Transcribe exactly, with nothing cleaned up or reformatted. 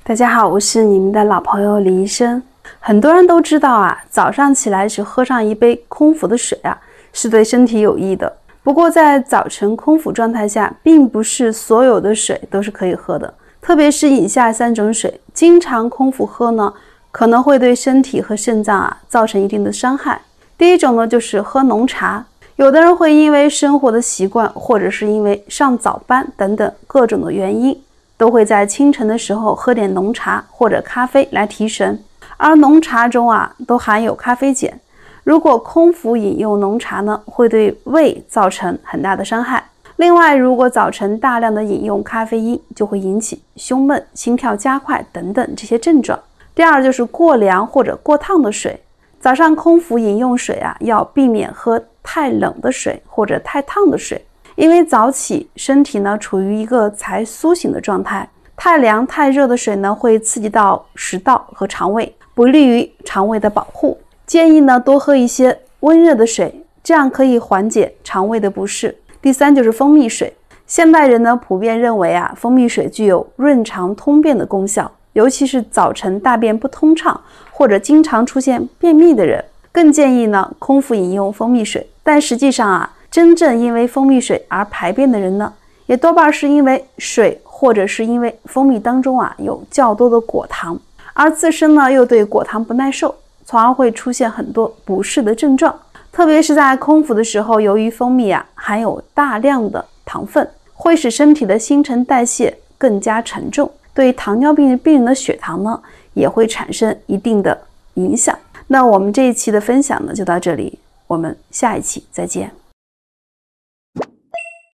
大家好，我是你们的老朋友李医生。很多人都知道啊，早上起来时喝上一杯空腹的水啊，是对身体有益的。不过在早晨空腹状态下，并不是所有的水都是可以喝的，特别是以下三种水，经常空腹喝呢，可能会对身体和肾脏啊造成一定的伤害。第一种呢，就是喝浓茶。有的人会因为生活的习惯，或者是因为上早班等等各种的原因，都会在清晨的时候喝点浓茶或者咖啡来提神。而浓茶中啊都含有咖啡碱，如果空腹饮用浓茶呢，会对胃造成很大的伤害。另外，如果早晨大量的饮用咖啡因，就会引起胸闷、心跳加快等等这些症状。第二就是过凉或者过烫的水。早上空腹饮用水啊，要避免喝太冷的水或者太烫的水，因为早起身体呢处于一个才苏醒的状态，太凉太热的水呢会刺激到食道和肠胃，不利于肠胃的保护。建议呢多喝一些温热的水，这样可以缓解肠胃的不适。第三就是蜂蜜水。现代人呢普遍认为啊，蜂蜜水具有润肠通便的功效，尤其是早晨大便不通畅或者经常出现便秘的人，更建议呢空腹饮用蜂蜜水。但实际上啊，真正因为蜂蜜水而排便的人呢，也多半是因为水或者是因为蜂蜜当中啊有较多的果糖，而自身呢又对果糖不耐受，从而会出现很多不适的症状。特别是在空腹的时候，由于蜂蜜啊含有大量的糖分，会使身体的新陈代谢更加沉重，对糖尿病病人的血糖呢也会产生一定的影响。那我们这一期的分享呢就到这里，我们下一期再见。